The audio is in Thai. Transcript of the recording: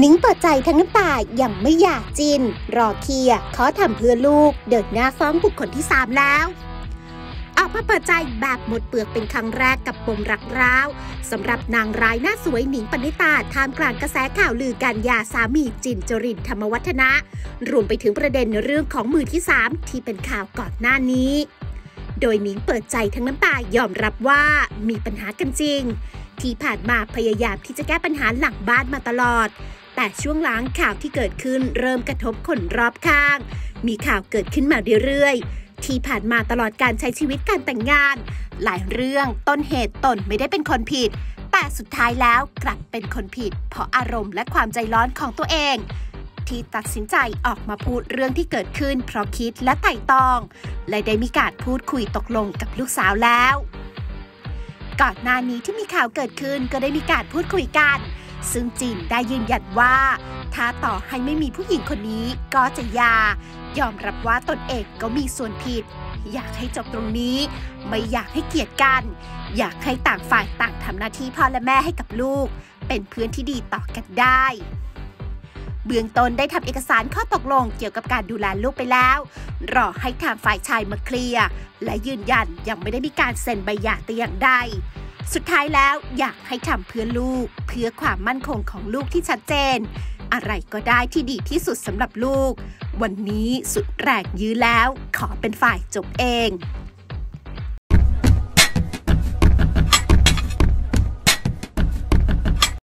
นิ้งเปิดใจทั้งน้ำตายังไม่อยากจินรอเคลียร์ขอทำเพื่อลูกเดินหน้าฟ้องบุคคลที่3แล้วออกมาเปิดใจแบบหมดเปลือกเป็นครั้งแรกกับปมรักร้าวสำหรับนางร้ายหน้าสวยหนิงปณิตาท่ามกลางกระแสข่าวลือการหย่าสามีจินจรินธรรมวัฒนะรวมไปถึงประเด็นเรื่องของมือที่3ที่เป็นข่าวก่อนหน้านี้โดยหนิงเปิดใจทั้งน้ำตายอมรับว่ามีปัญหากันจริงที่ผ่านมาพยายามที่จะแก้ปัญหาหลังบ้านมาตลอดแต่ช่วงหลังข่าวที่เกิดขึ้นเริ่มกระทบคนรอบข้างมีข่าวเกิดขึ้นมาเรื่อยๆที่ผ่านมาตลอดการใช้ชีวิตการแต่งงานหลายเรื่องต้นเหตุตนไม่ได้เป็นคนผิดแต่สุดท้ายแล้วกลับเป็นคนผิดเพราะอารมณ์และความใจร้อนของตัวเองที่ตัดสินใจออกมาพูดเรื่องที่เกิดขึ้นเพราะคิดและไต่ตองและได้มีการพูดคุยตกลงกับลูกสาวแล้วก่อนหน้านี้ที่มีข่าวเกิดขึ้นก็ได้มีการพูดคุยกันซึ่งจินได้ยืนยันว่าถ้าต่อให้ไม่มีผู้หญิงคนนี้ก็จะหย่ายอมรับว่าตนเองก็มีส่วนผิดอยากให้จบตรงนี้ไม่อยากให้เกลียดกันอยากให้ต่างฝ่ายต่างทำหน้าที่พ่อและแม่ให้กับลูกเป็นเพื่อนที่ดีต่อกันได้เบื้องต้นได้ทำเอกสารข้อตกลงเกี่ยวกับการดูแลลูกไปแล้วรอให้ทางฝ่ายชายมาเคลียร์และยืนยันยังไม่ได้มีการเซ็นใบหย่าแต่อย่างใดสุดท้ายแล้วอยากให้ทำเพื่อลูกเพื่อความมั่นคงของลูกที่ชัดเจนอะไรก็ได้ที่ดีที่สุดสำหรับลูกวันนี้สุดแรงยื้อแล้วขอเป็นฝ่ายจบเอง